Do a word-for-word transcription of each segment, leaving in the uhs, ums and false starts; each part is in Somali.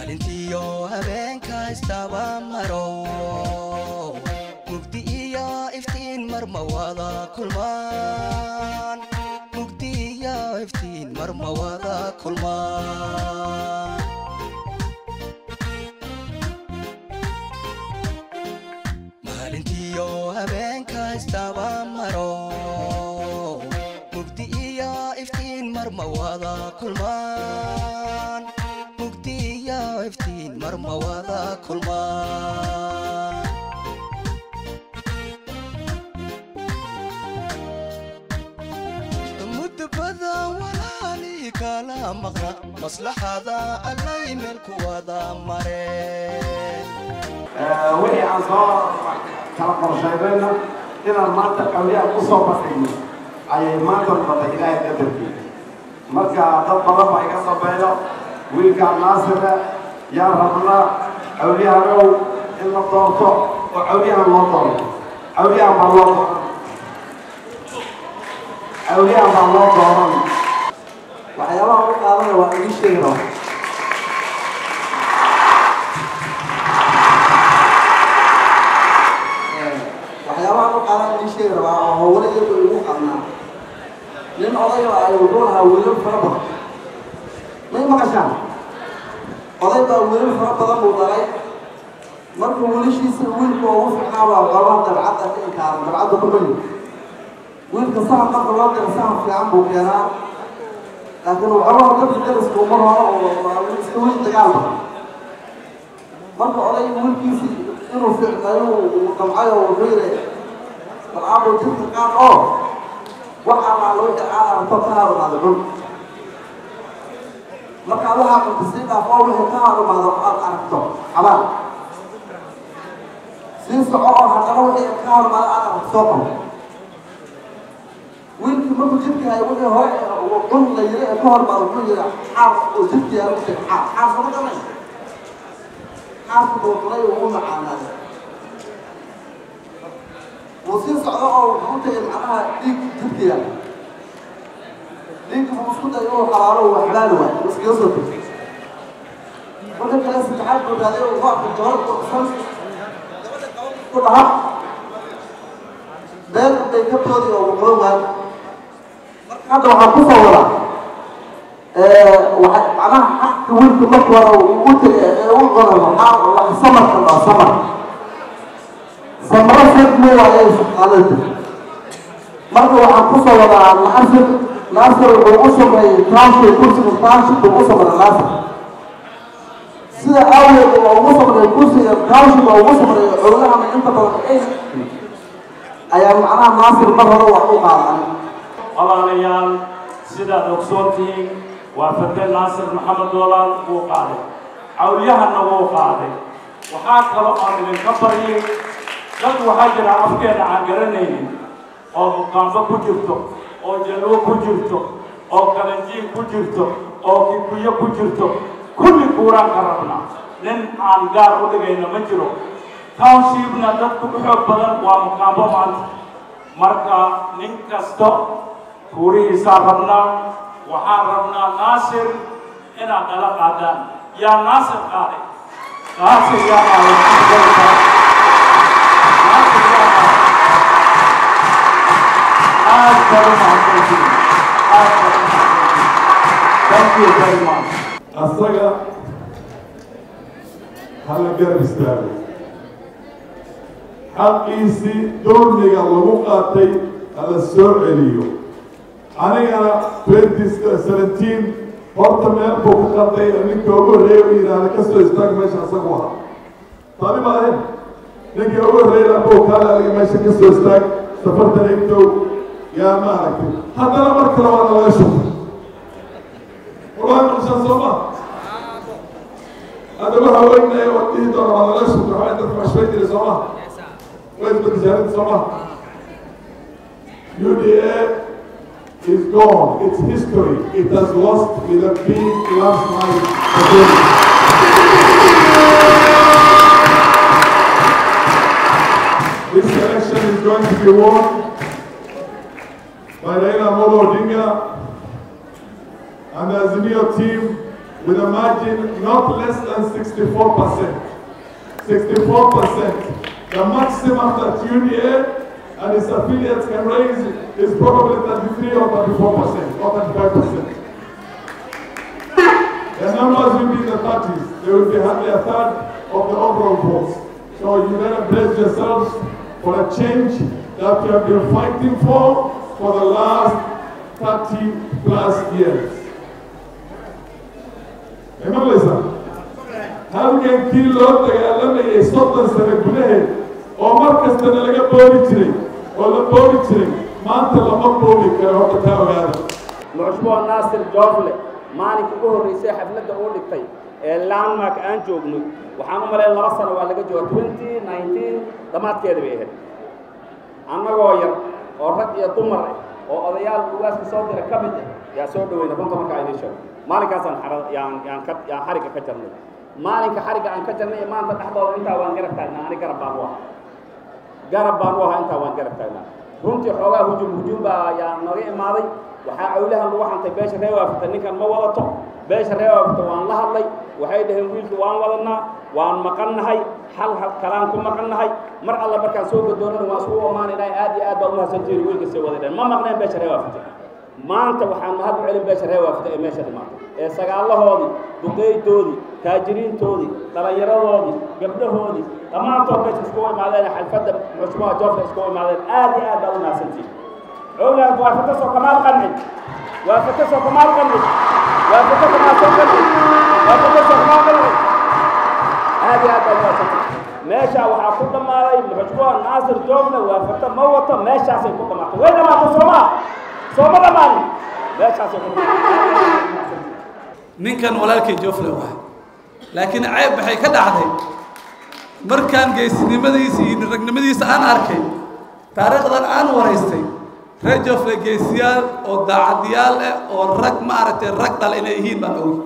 maalintiyo habeenka istaba maro mugdi iyo iftiin marma wada kulmaan mugdi iyo iftiin marma wada kulmaan maalintiyo habeenka istaba maro mugdi iyo iftiin marma wada kulmaan mugdi iyo iftiin marma wada kulmaan mudbada walaali kala maqna maslaxada allay meel ku wada mareen wixii aan soo kala qorshaynayna inaan maanta qawliyaa ku soo baxayno ayay maanta noqotay ilaahay qadarkii marka dad badan baa iga dambeeyo wiilka naasira yaa rabna awliyahanow in la doorto oo awliyahan loo doorto awliyahan baa loo dooran awliyahan baa loo dooran waxyaabaha u qaadana waa igi sheegi raba waxyaabaha u qaadan igi sheegi rabaa oo howlo iyagu igu qabnaa nin odayo ay wuxuu lahaa wiilal fara badan may maqashaan oday baa wiilal fara badan buu dhalay markuu wiilashiisa wiilku ugu fiicnaabaa qolaa dabcadda ka inkaaran dabcadda ku mali wiilka sahan marka loo diro sahan fiican buu keenaa laakiin waxoogaa dadka dariska uma rabo oo iska wiil dagaalba marka oday wiilkiisii inuu fiicnayo uu damcayo wuxuu yidhi balcaabo jirka qaad oo waxaa baa loo dhacaa aragto ka harumaada cun marka waxaa qunta sii dhaaf oo wixii ka harumaado aad aragto xabaan sii soco oo haddana wixii ka harumaado aad aragto soo qabo wiilkii markuu jidkii hay wixii hore cun la yiri ee ka harumaado wuxuu yidhi xaar oo jidkii yaa usheeg xaar xaar sama garanay xaarku buuqlay ugu macaanaaday وسير صعداء وحوته معناها ديك تبكيها ديك مسكوتة يوم حراره وحلاله بس قصته وده كلاس تعب وهذا وفاق الجوار وخمس كلها ده بيكتب هذه وقلوبها هذا وحقوقه ولا معناها حق ولد مكورة وقلت وقلنا حق وحصمت الله صمت سمرت مو عليه قالته مرة وحقصه ولا ناصر ناصر وقصه من تاشي كرسي من تاشي وقصه من ناصر سيدا أول وقصه من الكرسي تاشي وقصه من علوها من أنت طرقين أيام معناها ناصر مرة وحقوق على والله ريال سيدا دكسورتي وفتن ناصر محمد دولار وقاعد أولياء النبو قاعد وحاكروا من الكبرين dad waxaa jira afkeena aan garanaynin oo muqaambo ku jirto oo jalwo ku jirto oo kalanjiin ku jirto oo kikuyo ku jirto kulli kuuraan ka rabna nin aan gaar u dhigayna ma jiro townshipna dadku u xoog badan waa muqaambo maanta marka nin kasto kuurihiisaa rabnaa waxaan rabnaa naasir inaad nala qaadaan yaa naasir qaaday naasir yaa qaaday Thank you very much. Asaga hala garab istaago xaqiisii doorniga lagu qaatay hala soo celiyo anigana twenty seventeen horta meel buu ku qatay ninka ugu horreeya u yidhaahda ka soo istaag meesha asagu ahaa tani ma ahayn ninkii ugu horreeya buu kaale adiga meesha ka soo istaag safartan egtow yaa ma aragtay haddana mar kale waana laga shugtay والله مشان صوما هذا هو وين يوديه دور على الأسود وحيد في مشوية الصوما وين بتجارة صوما U D A is gone. It's history. It has lost with a big last night. This election is going to be won by Raila Amolo Odinga and the Azimio team with a margin not less than sixty-four percent. sixty-four percent. The maximum that U D A and its affiliates can raise is probably thirty-three or thirty-four percent or thirty-five percent. The numbers will be in the thirties. They will be hardly a third of the overall votes. So you better brace yourselves for a change that you have been fighting for for the last thirty plus years. Remember, sir? halkan kii loo dagaalamayay soddon sano gudaheed oo mar kastana laga boobi jiray oo la boobi jiray maanta lama boobi karo horta taa ogaada. Mashruuc Naasir Joofle maalinka ugu horreysay xafladda uu dhigtay ee landmark aan joogno waxaan u maleeyay laba sano waa laga joogo twenty nineteen dhammaadkeeda bay ahayd annagoo yar oo rag iyo dumar oo odayaal ugaas soo diray ka mid yaa soo dhaweeyay runta marka ay sheegay maalinkaasaan yaan yaan ka yaan xariga ka jarnay maalinka xariga aan ka jarnay maanta dhaxdooda intaa waan garab taagnaa ani garab baan waa garab baan waa intaa waan garab taagnaa runtii xoogaa hujum hujum baa yaa nooga imaaday waxaa awlahan lagu xantay beesha reer waafita ninkan ma wadato beesha reer waafita waan la hadlay waxay dhaheen wiilkii waan wadanaa waan maqannahay hal hal kalaan ku maqannahay mar alla markaan soo gadoonana waan isku amaanaynaa aad iyo aad baa u mahadsantihiin wiilka soo wadadeen ma maqneen beesha reer waafita maanta waxaan mahad u celin beesha reer waafita ee meesha dhimaatay ee sagaalahoodii duqeydoodii taajiriintoodii dhallinyaradoodii gabdhahoodii dhammaantood meesha iskugu imaadeen xalfadda mashruuca Joofle iskugu imaadeen aad iyo aad baa u mahadsantihiin أولاد وافتسوا كمال قنعي وافتسوا كمال قنعي وافتسوا كمال قنعي وافتسوا كمال قنعي هذه هذا الواسطة ماشى وحاكم ما رأي مشروع ناصر جوفله وافتة موتة ماشى سيكون كمال وين ما تصوما صوما لماني ماشى سيكون من كان ولالك جوفله واحد لكن عيب بحي كده عدي مركان جيسني مديسي نرجع مديس أنا أركي تاريخ ذا أنا ورئيستي reer Joofle geesiyaal oo daacadiyaal ah oo rag maaragtay rag dal inay yihiin baan ogi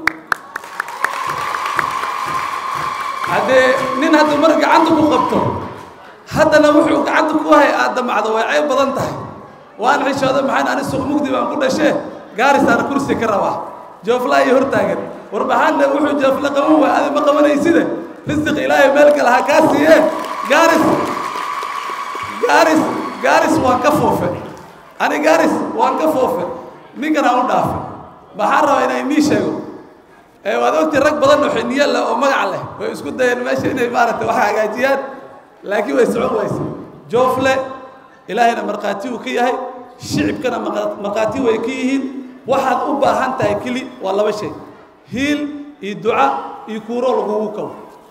haddee nin hadduu mar gacanta ku qabto haddana wuxuu gacanta ku hay aad damacdo way cayb badan tahay waan xishooda maxaan ani suuq mugdi baan ku dhashee gaarisaana kursi ka rabaa Joofle ay hortaagan warbahaanna wuxuu Joofle qaban waa adi ma qabanayside risiq ilaahay meel kale ha kaa siiye gaaris gaaris gaaris waa ka foofe أنا جالس وأنا كفوفة مين كان عم دافع بحرة أنا إني شيء وهذا وقت الرك بدل نحنيه لا وما عليه ويسكت ده ماشي إنه مارته وحاجة جياد لكن ويسعون ويسع Joofle إلهنا مرقاتي وكيه الشعب كان مرقاتي وكيهن واحد أبا هنتا يكلي والله بشيء هيل الدعاء يكوروا لجوكم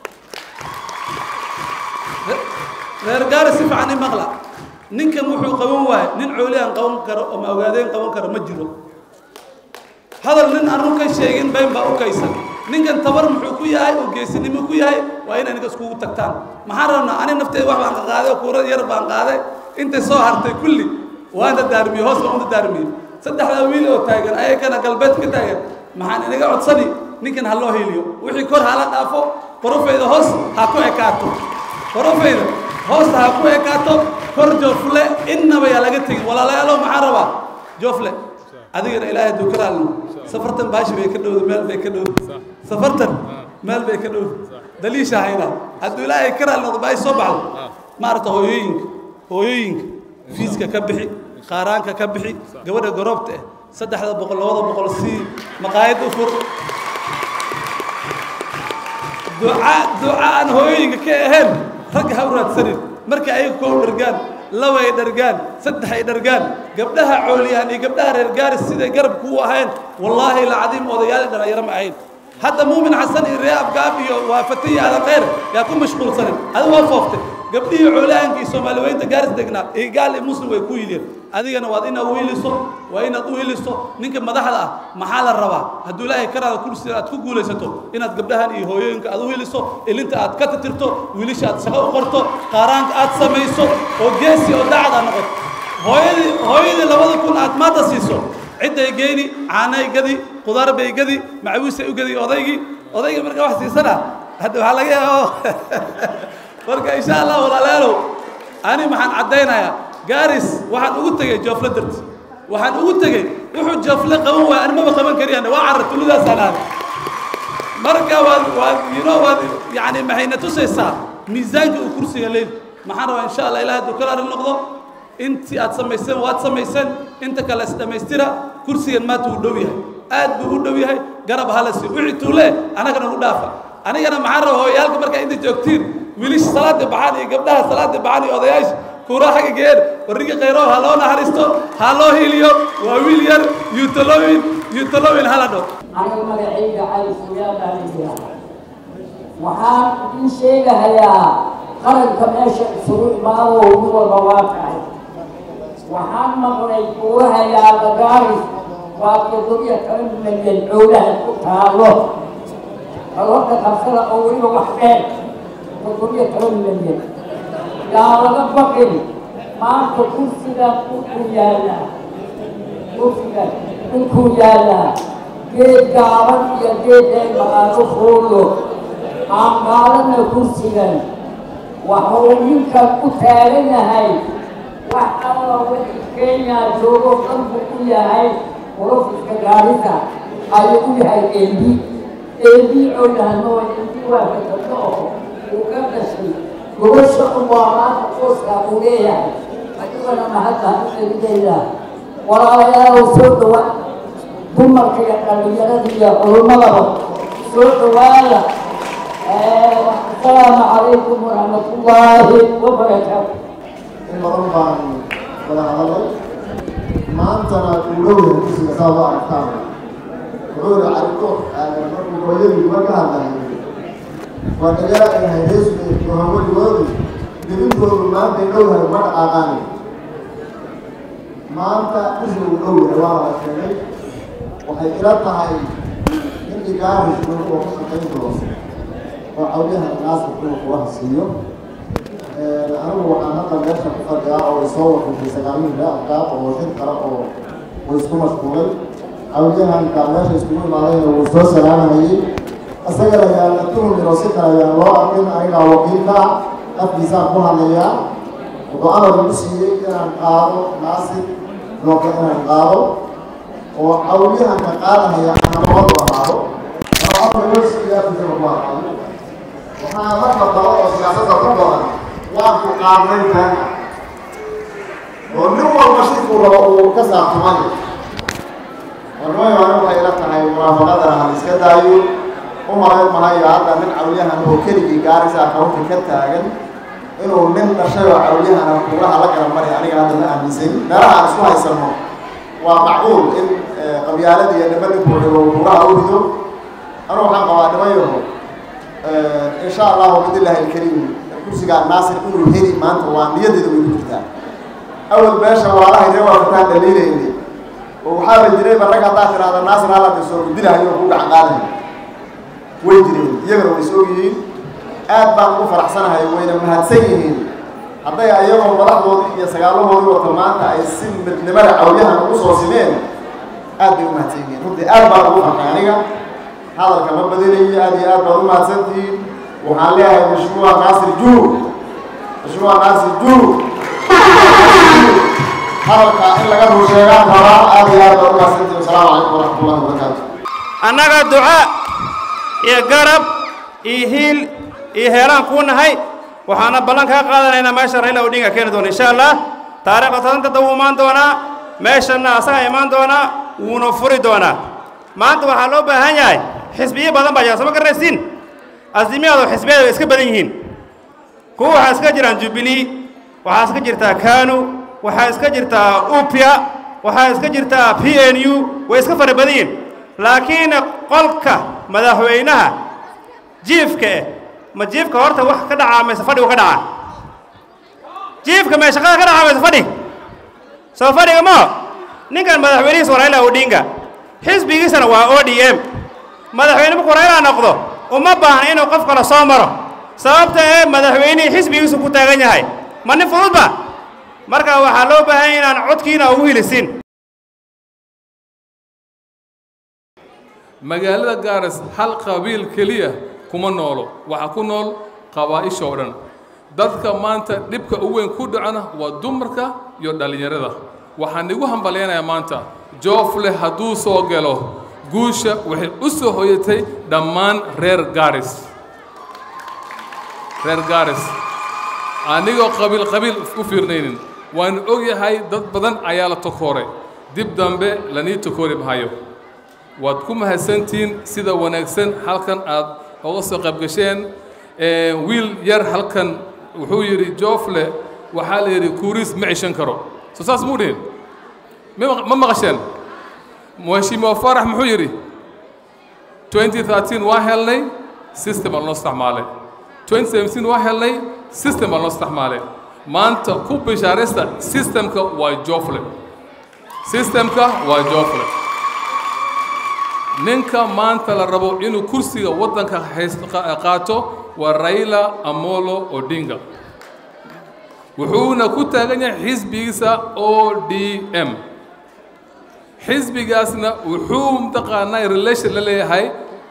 غير جالس يفعني مغلق ninkan wuxuu qaban waay nin cooliyan qaban karo oo ma ogaadeen qaban karo ma jiro hadal nin aanu ka sheegin been baa u kaysan ninkan tabar muxuu ku yahay oo geesinimo ku yahay waa inay ninka iskugu tagtaan maxaan rabnaa ani naftay wax baan qaaday kuura yar baan qaaday inta soo hartay kulli waana daarmiyo hoos baan u daarmiyo saddexda wiil oo taagan ay kana galbeed ka taagan maxaan inaga codsani ninkan ha loo heliyo wixii kor hala dhaafo qorofeeda hoos ha ku ekaato qorofeeda hoos ha ku ekaato kor Joofle inaba yaa laga tagin walaalayaal maxaan rabaa Joofle adigana ilaahay duu karaalno safartan baashi bay ka dhowdo meel bay ka dhowdo safartan meel bay ka dhowdo daliisha hayna hadduu ilaahay karaalno bay soo baxdo maarta hooyooyinka hooyooyinka fiiska ka bixi qaaraanka ka bixi gabadha garoobta ah saddexda boqol labada boqol si maqaayad u fur duca duca aan hooyooyinka ka ahayn rag ha raadsanin marka ay ku dhargaan laba ay dhargaan saddex ay dhargaan gabdhaha cooliyaan iyo gabdhaha reer gaaris sida garab ku ahayn wallahi la cadiim odayaal dhalinyaro ma ahayn hadda muumin xasan iyo reeb gaab iyo waafatiya ala qeyr yaa ku mashquulsan adiga waa fooftay gabdhihii cooliyaankii Soomaaliyeed gaaris degnaa ee gaal ee muslim way ku yiliyeen adigana waad inaad u heliso waa inaad u heliso ninka madaxda ah maxaa la rabaa hadduu ilaahay karaada kursi aad ku guulaysato inaad gabdhahan iyo hooyooyinka aad u heliso ilinta aad ka tirtirto wiilasha aad shaqo u qorto qaaraanka aad samayso oo geesi oo dacad ah noqoto hooyadii hooyadii labada kun aad maanta siiso ciday geeni caanay gadi qudaar bay gadi macawiis ay u gadi odaygii odaygii marka wax siisana hadda waxa laga yaabaa marka insha Allah walaalayaal ani maxaan cadeynayaa gaaris waxaan ugu tagay Joofle darti waxaan ugu tagay wuxuu Joofle qaban waa anima qaban kariyaan waa carratulidaas anaa marka waad waad you know waad yani maxayna tusaysaa miisaanka uu kursiga leeyahay maxaan rabaa insha Allah ilaahay dukala arin noqdo intii aad samayseen waad samayseen inta kale is dhamaystira kursigan maanta uu dhow yahay aad buu u dhow yahay garab halasi wixii tuule anagana u dhaafa anigana maxaan rabaa hooyaalka marka inta joogtiin wiilish salaada baxaan iyo gabdhaha salaada baxaan iyo odayaasha kuura xaga geer wariga khayro ha loo naxariisto ha loo hiliyo waa wiil yar yutolowin yutolowin halado aniga magacayga cali suyaan baa leeyahay waxaan idin sheegahayaa qaranka meesha isugu imaado mid walba waa tahay waxaan maqlay kuurahayaa dagaaris waa toddobiyo toban milyan cowlaha ku taalo kalorka qabsada oo weliba wax dheer toddobiyo toban milyan yaa laga baqin maanta kursigan dhulkuu yaallaa kursigan dhulkuu yaallaa geed gaaban iyo geed dheer maqaano foolo aan qaadanna kursigan waxa uu ninkan u taagan yahay wax alla wixii kenya joogo dhan buu u yahay profiska gaarisa ayuu u yahay endi endi cowlahano endi waa kakado oo uu ka dhashay gobasha waa maanta qooskaa uu leeyahay adigana mahadda ueridayda walaalayaalow soo dhawa dumarka iyo dhallinyarada iyo culumadaba soo dhawaada السلام عليكم ورحمة الله وبركاته. المرحبا ولا هذا ما أنتنا كلهم في سوا أكثر. كلهم عارفوا أنا مرة كويس بمكان هذا. وكذا هيدرس محمد الوالد بدون كل ما بينه ما أغاني. ما أنت كلهم كلهم رواه الشيء وحيرتها هاي من إيجابي كلهم وقصة كلهم. وحولها الناس كلهم وهسيو أنا وأنا هذا الناس كفر جاء أو يصور في سجانين لا أقاب أو شيء ترى أو ويسكون مشغول حولها الناس يسكون معين وصل سلام هي أسجل يا نتوم دراسة يا الله أمين أنا وكيلنا أفضل كوها ليا وأنا بمشي كان قارو ناسي لو كان قارو وحولها كقارها هي أنا موضوع قارو أنا أقول بس يا في الله waxaa marka daba oo siyaasadda ku badan waan ku qaadnayntan oo nin walba shirkuu rabo uu ka saabtamay warmooyana waxay ila tahay muraafaqadana hal iska daayo u malayn mahayo hadda nin cawliyahan oo keligii gaarisa akawunka ka taagan inuu nin dhashay oo cawliyahana kuulaha la garan maray aniga hadda la aaminsan meelaha aan isku haysano waa macquul in qabyaalada iyo nimanka buuxigo kuulaha u rido anu waxaan qabaa dhimayo إن شاء الله وبإذن الله الكريم كرسي ناصر إنه هيري ما أنت وعنية ده ويجوزها أول باشا والله يجوا فتان دليل إني وحابب جري بركة تاخر هذا ناصر على تسوق بديها يوم عن قاله ويجري يقرأ ويسوقين آد بعض فرح سنة هاي وين من هالسيئين حتى أيام مرح وضي يسقالهم وضي وطمان أي سن مثل مرة أوليها نقص وسنين آد يوم هالسيئين هدي آد بعض فرح يعني هذا كمان بديني هذه آد بعض ما سنتين وحاليها مشروع ناصر جو مشروع ناصر جو هذا إلا قبل شيئا ترى هذه آد بعض ما سنتين والسلام عليكم ورحمة الله وبركاته أنا دعاء يقرب يهيل يهيران كون هاي وحنا بلانك قادر هنا ما شاء الله ودينك كنا دون إن شاء الله تاريخ أصلاً تدومان دونا ما شاء الله أصلاً إيمان دونا ونفر دونا ما أنت وحلو بهنياي حسبية بدن بجا سمك الرئيسين أزمي هذا حسبية إسكت بدنيهين كو حاسك جران جوبلي وحاسك جرتا كانو وحاسك جرتا أوبيا وحاسك جرتا بي إن يو وإسكت فر بدين لكن قلك مدحوينها جيفك ما جيفك هرت وح كذا عام سفري وكذا جيفك ما شغال كذا عام سفري سفري كمان نكان مدحويني سورايلا ودينغا حزبي سنة و دي إم مدحويني بقرايلا نقضه وما بان إنه قف كلا صامرة سببته مدحويني حزبي يوسف كتاعي هاي ما نفوض با مركا وحلو بهين عن عدكينا ويل السن magaalada Gaaris hal qabiil kaliya kuma noolo waxa ku nool qabaa'ish oo dhan dadka maanta dibka ugu weyn ku dhacana waa dumarka iyo dhalinyarada waxaan igu hambaleynayaa maanta joofle haduu soo galo guusha waxay u soo hoyatay dhammaan reer gaaris reer gaaris anigoo qabiil qabiil u fiirnaynin waan og yahay dad badan ayaa la takooray dib dambe lanii takoori mahayo waad ku mahadsantihiin sida wanaagsan halkan aad uga soo qayb gasheen wiil yar halkan wuxuu yidhi joofle waxaa la yidhi kuuriis ma ceshan karo soo saas muu dhihin ma maqasheen mheshimiwa farax muxuu yidhi twenty thirteen waa helnay system baa loo isticmaalay twenty seventeen waa helnay system baa loo isticmaalay maanta ku bishaaraysta systemka waa joofle systemka waa joofle ninka maanta la rabo inuu kursiga waddanka qaato waa Raila Amolo Odinga wuxuuna ku taagan yahay xisbigiisa O D M xisbigaasna wuxuu mtaqaanaa relation la leeyahay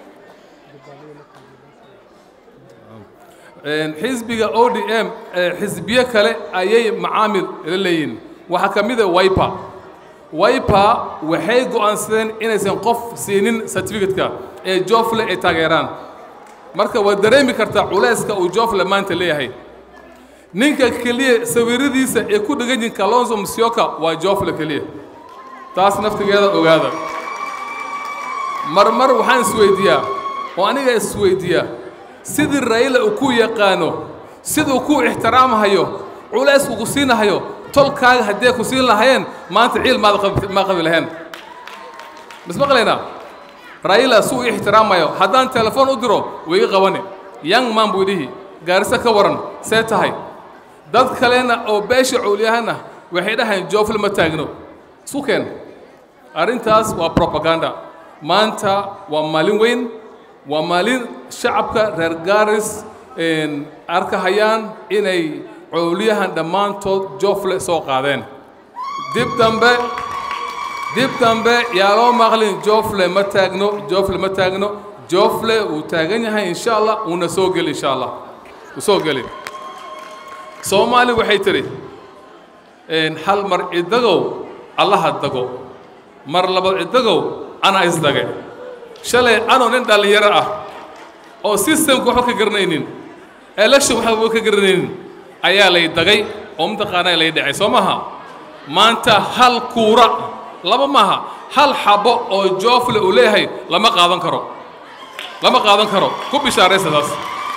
xisbiga O D M xisbiye kale ayay macaamil la leeyihiin waxaa ka mid ah Wiper Wiper waxay go'aansadeen inaysan qof siinin certificate-ka ee joofle ay taageeraan marka waad dareemi kartaa culayska uu joofle maanta leeyahay ninka keliya sawiradiisa ee ku dhagan yihiin Kalonzo Musyoka waa joofle keliya taas naftigeeda ogaada marmar waxaan isweydiiyaa oo aniga isweydiiyaa sidii Raila uu ku yaqaano siduu ku ixtiraamahayo culays ugu siinahayo tolkaaga haddii ku siin lahayeen maanta ciil ma qabi laheen bas maqlayna Raila suu ixtiraamayo haddaan telefoon u diro way qabani young man buu dhihi gaarisa ka waran see tahay dad kalena oo beesha cuulyahana waxay dhahayn joofle ma taagno sukeen arrintaas waa propaganda maanta waa maalin weyn waa maalin shacabka reer gaaris arkahayaan inay cuulyahan dhammaantood joofle soo qaadeen dib dambe dib dambe yaa loo maqlin joofle ma taagno joofle ma taagno joofle wuu taagan yahay insha allah uuna soo geli insha allah wuu soo geli soomaali waxay tiri hal mar idagow allaha dago mar labaad idagow ana isdage shalay anoo nin dhalinyaro ah oo systemka waxba ka garanaynin election waxba ka garanaynin ayaa lay dagay oo mtaqaanaa lay dhacay soo maaha maanta hal kuura laba maaha hal xabo oo joofle uu leeyahay lama qaadan karo lama qaadan karo ku bishaaraysadaas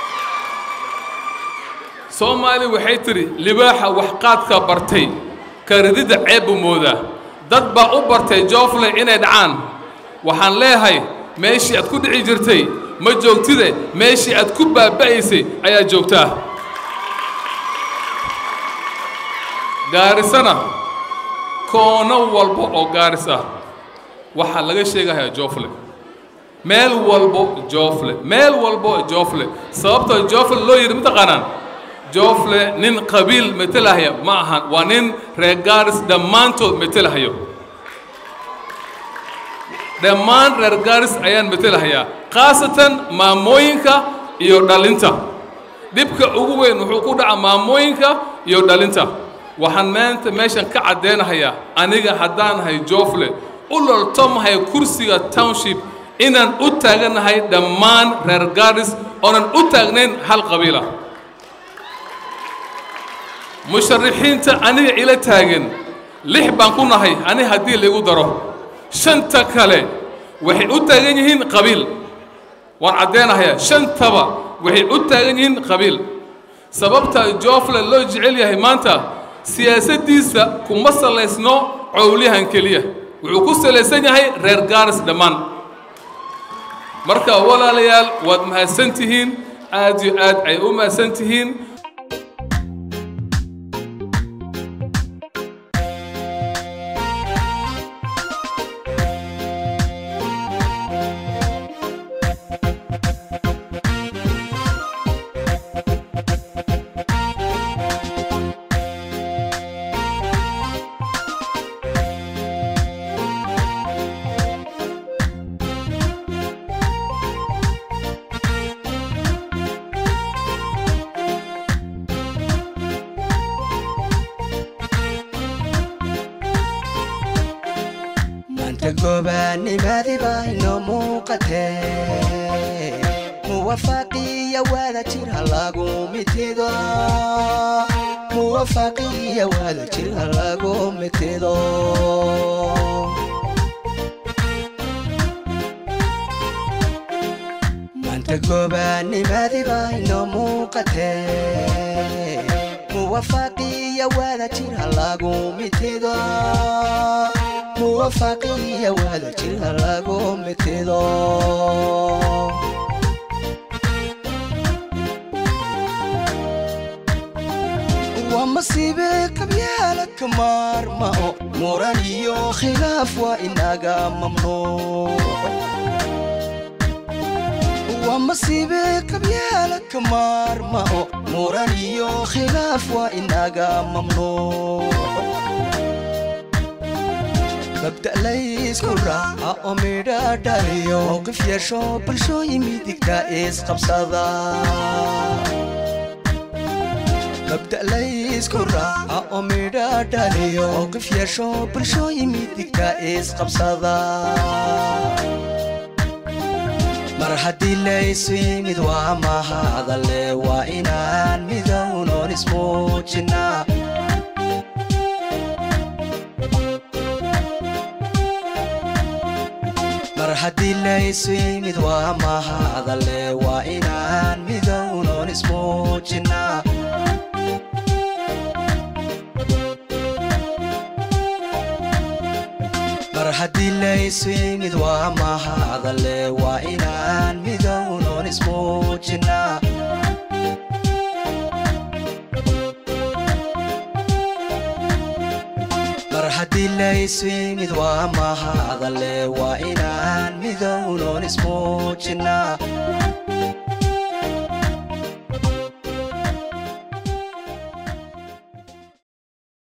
soomaali waxay tiri libaaxa wax qaadka bartay karidida ceeb buu moodaa dad baa u bartay joofle inay dhacaan waxaan leeyahay meeshii aad ku dhici jirtay ma joogtide meeshii aad ku baaba'aysay ayaa joogtaa gaarisana koono walba oo gaaris ah waxaa laga sheegayaa joofle meel walbo joofle meel walbo joofle sababta joofle loo yidhi mataqaanaan joofle nin qabiil metelahaya ma ahan waa nin reer gaaris dhammaantood metelahayo dhammaan reer gaaris ayaan metelahayaa khaasatan maamooyinka iyo dhalinta dhibka ugu weyn wuxuu ku dhaca maamooyinka iyo dhalinta waxaan maanta meeshan ka caddeynahayaa aniga haddaanahay joofle u loltomahay kursiga township inaan u taaganahay dhammaan reer gaaris oonan u taagnayn hal qabiila musharixiinta aniga ila taagan lix baan ku nahay ani haddii laigu daro shanta kale waxay u taagan yihiin qabiil waan caddeynahayaa shantaba waxay u taagan yihiin qabiil sababta joofle loo jecel yahay maanta siyaasaddiisa kuma salaysno cowlyahan keliya wuxuu ku salaysan yahay reer gaaris dhammaan marka walaalayaal waad mahadsan tihiin aad iyo aad ay u mahadsan tihiin gobaanimadii baa inoo muuqatee muwafaaqiya wada jir ha lagu mitido muwafaaqiya wada jir ha lagu mitido maanta gobaanimadii baa inoo muuqatee muwafaaqiya wada jir ha lagu mitido muwafaaqiya wada jir ha lagu mitido ومصيبة كبيالة كمار ماو مورانيو خلاف وإناغا ممنوع ومصيبة كبيالة كمار ماو مورانيو خلاف وإناغا ممنوع مبدأ ليس كرة أميرا داريو موقف يشو برشو يميدك دائس قبصة مبدأ ليس كرة أميرا داريو موقف يشو برشو يميدك دائس قبصة مرحدي ليس يميد وما هذا اللي وإنان ميدون اسمه جنا مرحدي ليس يميد وما هذا اللي وإنان ميدون اسمه جنا مرحدي ليس يميد وما هذا اللي وإنان ميدون اسمه جنا مرحدي ليس يميد وما هذا اللي وإنان ميدون اسمه جنا